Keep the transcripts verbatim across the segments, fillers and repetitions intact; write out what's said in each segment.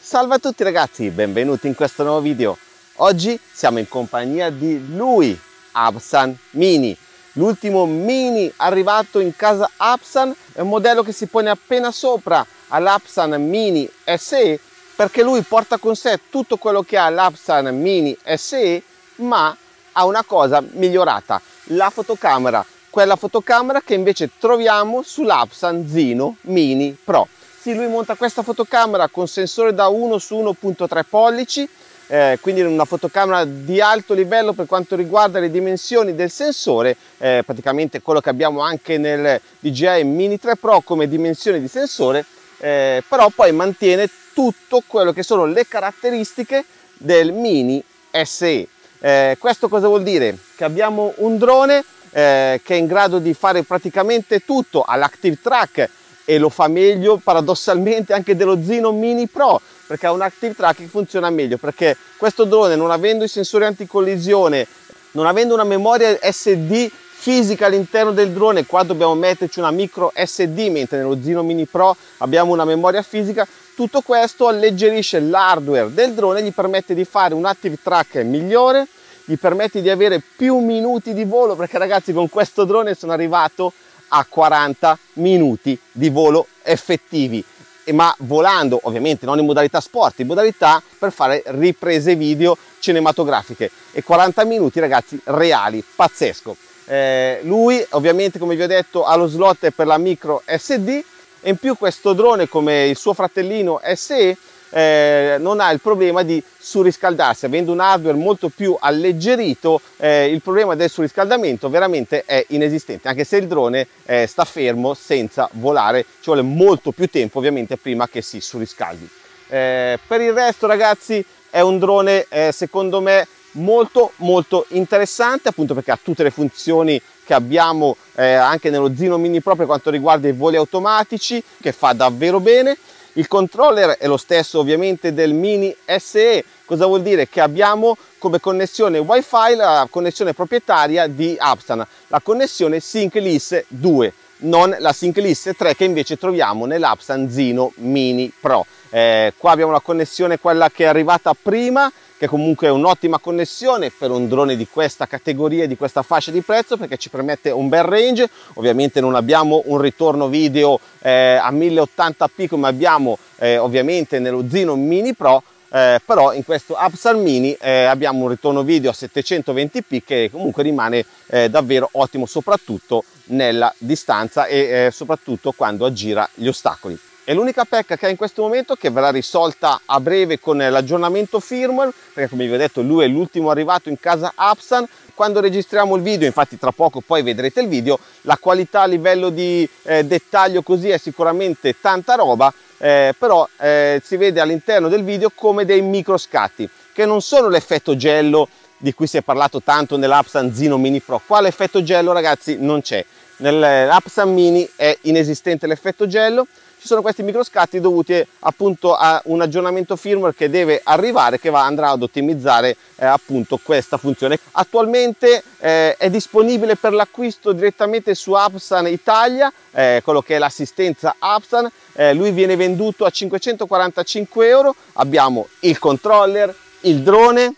Salve a tutti ragazzi, benvenuti in questo nuovo video. Oggi siamo in compagnia di lui, Absan Mini, l'ultimo Mini arrivato in casa Absan. È un modello che si pone appena sopra all'Absan Mini S E, perché lui porta con sé tutto quello che ha l'Absan Mini S E, ma ha una cosa migliorata: la fotocamera, quella fotocamera che invece troviamo sull'Absan Zino Mini Pro. Sì, lui monta questa fotocamera con sensore da uno su uno virgola tre pollici, eh, quindi una fotocamera di alto livello per quanto riguarda le dimensioni del sensore, eh, praticamente quello che abbiamo anche nel D J I Mini tre Pro come dimensioni di sensore, eh, però poi mantiene tutto quello che sono le caratteristiche del Mini S E. Eh, questo cosa vuol dire? Che abbiamo un drone eh, che è in grado di fare praticamente tutto all'Active Track, e lo fa meglio paradossalmente anche dello Zino Mini Pro, perché ha un Active Track che funziona meglio, perché questo drone, non avendo i sensori anticollisione, non avendo una memoria S D fisica all'interno del drone, qua dobbiamo metterci una micro S D, mentre nello Zino Mini Pro abbiamo una memoria fisica. Tutto questo alleggerisce l'hardware del drone, gli permette di fare un Active Track migliore, gli permette di avere più minuti di volo, perché ragazzi con questo drone sono arrivato a quaranta minuti di volo effettivi, ma volando ovviamente non in modalità sport, in modalità per fare riprese video cinematografiche, e quaranta minuti ragazzi reali, pazzesco. Eh, lui ovviamente, come vi ho detto, ha lo slot per la micro S D, e in più questo drone, come il suo fratellino S E, Eh, non ha il problema di surriscaldarsi, avendo un hardware molto più alleggerito. Eh, il problema del surriscaldamento veramente è inesistente, anche se il drone eh, sta fermo senza volare, ci vuole molto più tempo ovviamente prima che si surriscaldi. Eh, per il resto ragazzi è un drone eh, secondo me molto molto interessante, appunto perché ha tutte le funzioni che abbiamo eh, anche nello Zino Mini Pro per quanto riguarda i voli automatici, che fa davvero bene. Il controller è lo stesso ovviamente del Mini S E. Cosa vuol dire? Che abbiamo come connessione Wi-Fi la connessione proprietaria di Absan, la connessione SyncLIS due, non la SyncLIS tre che invece troviamo nell'Absan Zino Mini Pro. Eh, qua abbiamo la connessione, quella che è arrivata prima, che comunque è un'ottima connessione per un drone di questa categoria e di questa fascia di prezzo, perché ci permette un bel range. Ovviamente non abbiamo un ritorno video eh, a mille ottanta p come abbiamo eh, ovviamente nello Zino Mini Pro, eh, però in questo Absan Mini eh, abbiamo un ritorno video a settecentoventi p che comunque rimane eh, davvero ottimo, soprattutto nella distanza e eh, soprattutto quando aggira gli ostacoli. E l'unica pecca che ha in questo momento, che verrà risolta a breve con l'aggiornamento firmware, perché come vi ho detto lui è l'ultimo arrivato in casa Absan. Quando registriamo il video, infatti tra poco poi vedrete il video, la qualità a livello di eh, dettaglio così è sicuramente tanta roba, eh, però eh, si vede all'interno del video come dei micro scatti, che non sono l'effetto gello di cui si è parlato tanto nell'Absan Zino Mini Pro. Qua l'effetto gello ragazzi non c'è, nell'Absan Mini è inesistente l'effetto gello. Ci sono questi microscatti dovuti appunto a un aggiornamento firmware che deve arrivare, che va, andrà ad ottimizzare eh, appunto questa funzione. Attualmente eh, è disponibile per l'acquisto direttamente su Absan Italia, eh, quello che è l'assistenza Absan. Eh, lui viene venduto a cinquecentoquarantacinque euro. Abbiamo il controller, il drone,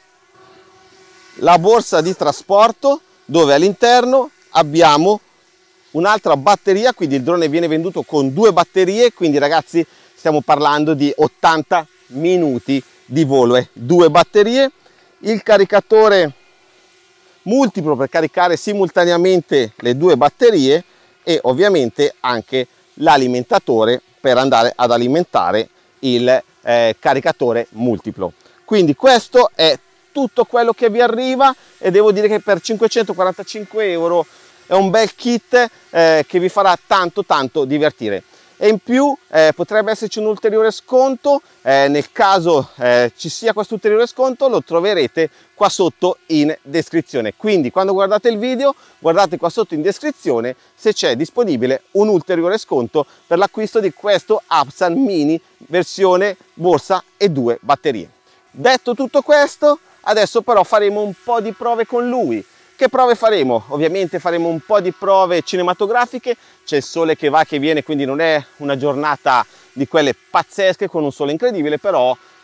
la borsa di trasporto, dove all'interno abbiamo un'altra batteria, quindi il drone viene venduto con due batterie, quindi ragazzi stiamo parlando di ottanta minuti di volo, eh. due batterie, il caricatore multiplo per caricare simultaneamente le due batterie, e ovviamente anche l'alimentatore per andare ad alimentare il eh, caricatore multiplo. Quindi questo è tutto quello che vi arriva, e devo dire che per cinquecentoquarantacinque euro è un bel kit eh, che vi farà tanto tanto divertire. E in più eh, potrebbe esserci un ulteriore sconto, eh, nel caso eh, ci sia questo ulteriore sconto lo troverete qua sotto in descrizione. Quindi quando guardate il video guardate qua sotto in descrizione se c'è disponibile un ulteriore sconto per l'acquisto di questo Absan Mini versione borsa e due batterie. Detto tutto questo, adesso però faremo un po' di prove con lui. Che prove faremo? Ovviamente faremo un po' di prove cinematografiche. C'è il sole che va e che viene, quindi non è una giornata di quelle pazzesche con un sole incredibile, però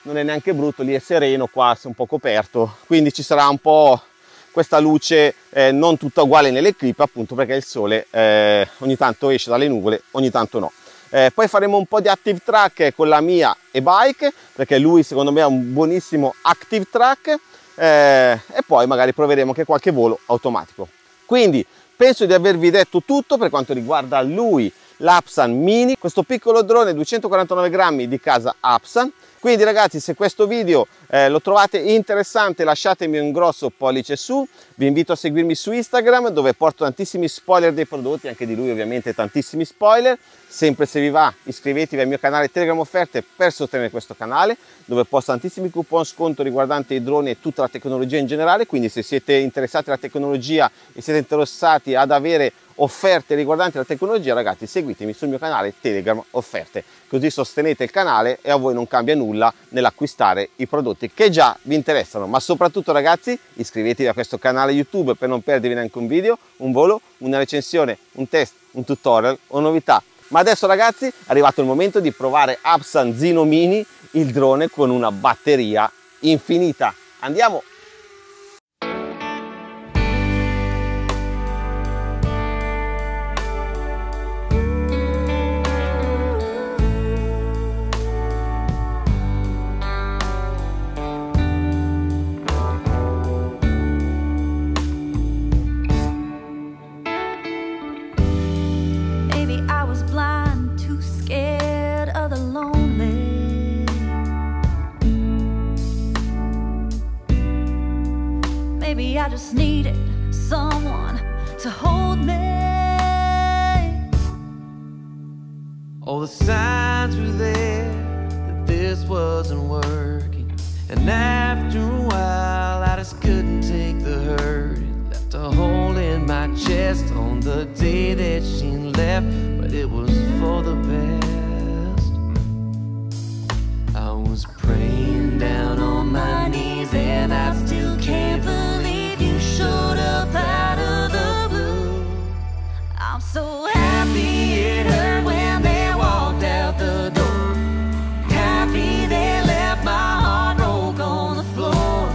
non è neanche brutto, lì è sereno, qua è un po' coperto, quindi ci sarà un po' questa luce eh, non tutta uguale nelle clip, appunto perché il sole eh, ogni tanto esce dalle nuvole, ogni tanto no. Eh, poi faremo un po' di active track con la mia e-bike, perché lui secondo me ha un buonissimo active track, eh, e poi magari proveremo anche qualche volo automatico. Quindi penso di avervi detto tutto per quanto riguarda lui, l'Apsan Mini, questo piccolo drone duecentoquarantanove grammi di casa Apsan. Quindi ragazzi, se questo video eh, lo trovate interessante, lasciatemi un grosso pollice su, vi invito a seguirmi su Instagram dove porto tantissimi spoiler dei prodotti, anche di lui ovviamente tantissimi spoiler. Sempre se vi va iscrivetevi al mio canale Telegram Offerte per sostenere questo canale, dove posto tantissimi coupon sconto riguardanti i droni e tutta la tecnologia in generale, quindi se siete interessati alla tecnologia e siete interessati ad avere offerte riguardanti la tecnologia, ragazzi, seguitemi sul mio canale Telegram Offerte, così sostenete il canale e a voi non cambia nulla nell'acquistare i prodotti che già vi interessano. Ma soprattutto ragazzi, iscrivetevi a questo canale YouTube per non perdervi neanche un video, un volo, una recensione, un test, un tutorial o novità. Ma adesso ragazzi è arrivato il momento di provare Apsan Zino Mini, il drone con una batteria infinita. Andiamo! Maybe I just needed someone to hold me. All the signs were there that this wasn't working, and after a while I just couldn't take the hurt. It left a hole in my chest on the day that she left, but it was for the best. I was praying down on my knees and I still can't believe you showed up out of the blue. I'm so happy it hurt when they walked out the door. Happy they left my heart broke on the floor.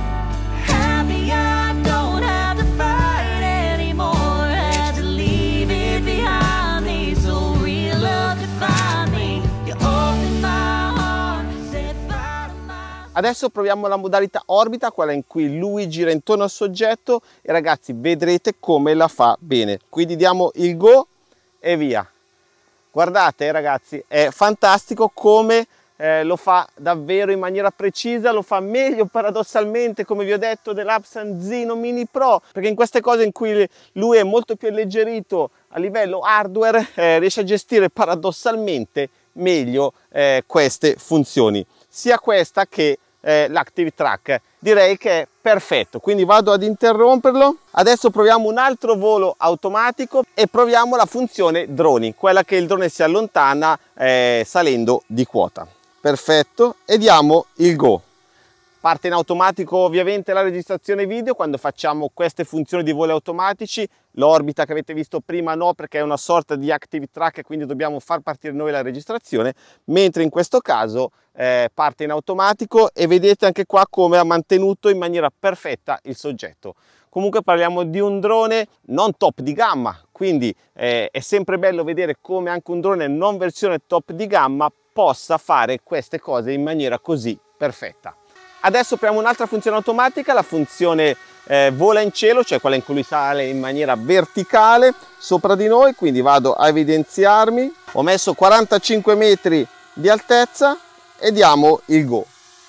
Happy I don't have to fight anymore. Had to leave it behind me so real love could find me. You opened my heart, set fire to my... Adesso proviamo la modalità orbita, quella in cui lui gira intorno al soggetto e ragazzi vedrete come la fa bene. Quindi diamo il go e via. Guardate ragazzi, è fantastico come eh, lo fa davvero in maniera precisa, lo fa meglio paradossalmente, come vi ho detto, dell'Apsan Zino Mini Pro, perché in queste cose in cui lui è molto più alleggerito a livello hardware eh, riesce a gestire paradossalmente meglio eh, queste funzioni, sia questa che eh, l'Active Track. Direi che è perfetto, quindi vado ad interromperlo. Adesso proviamo un altro volo automatico e proviamo la funzione droni, quella che il drone si allontana eh, salendo di quota. Perfetto, e diamo il go. Parte in automatico ovviamente la registrazione video quando facciamo queste funzioni di voli automatici. L'orbita che avete visto prima no, perché è una sorta di active track, quindi dobbiamo far partire noi la registrazione, mentre in questo caso eh, parte in automatico e vedete anche qua come ha mantenuto in maniera perfetta il soggetto. Comunque parliamo di un drone non top di gamma, quindi eh, è sempre bello vedere come anche un drone non versione top di gamma possa fare queste cose in maniera così perfetta. Adesso proviamo un'altra funzione automatica, la funzione eh, vola in cielo, cioè quella in cui lui sale in maniera verticale sopra di noi, quindi vado a evidenziarmi, ho messo quarantacinque metri di altezza e diamo il go.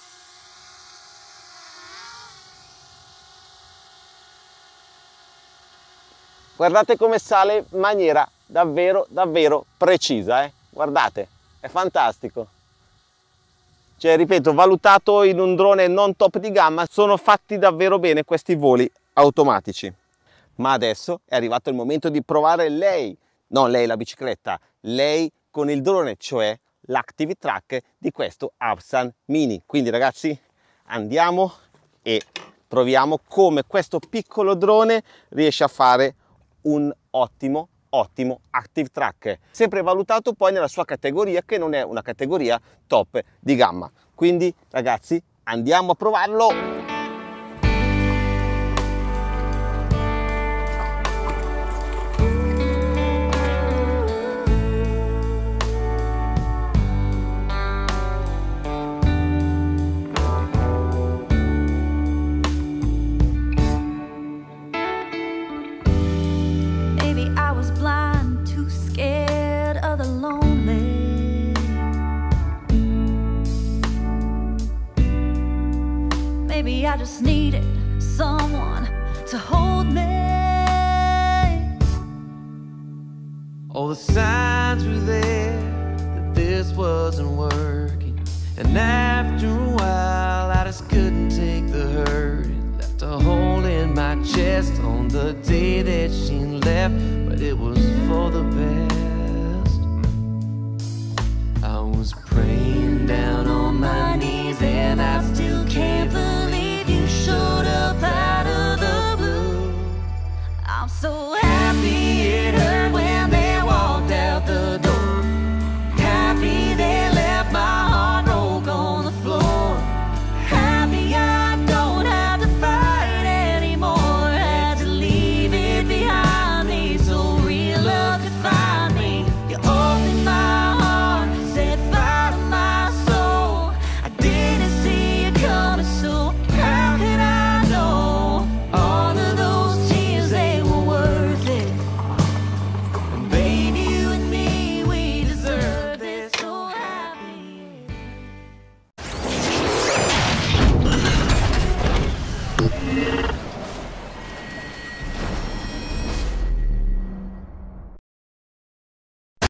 Guardate come sale in maniera davvero davvero precisa, eh? Guardate, è fantastico. Cioè, ripeto, valutato in un drone non top di gamma, sono fatti davvero bene questi voli automatici. Ma adesso è arrivato il momento di provare lei, non lei la bicicletta, lei con il drone, cioè l'Active Track di questo Apsan Mini. Quindi ragazzi, andiamo e proviamo come questo piccolo drone riesce a fare un ottimo ottimo Active Track, sempre valutato poi nella sua categoria, che non è una categoria top di gamma. Quindi ragazzi, andiamo a provarlo. Maybe I just needed someone to hold me. All the signs were there that this wasn't working, and after a while I just couldn't take the hurt. It left a hole in my chest on the day that she left, but it was for the best.